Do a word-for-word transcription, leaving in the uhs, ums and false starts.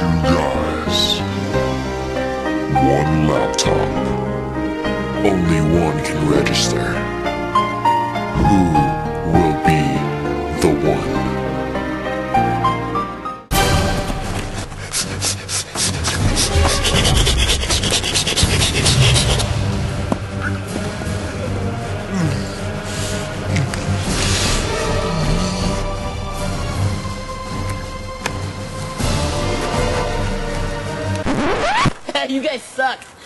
Two guys, one laptop, only one can register. Who will be the one? You guys suck.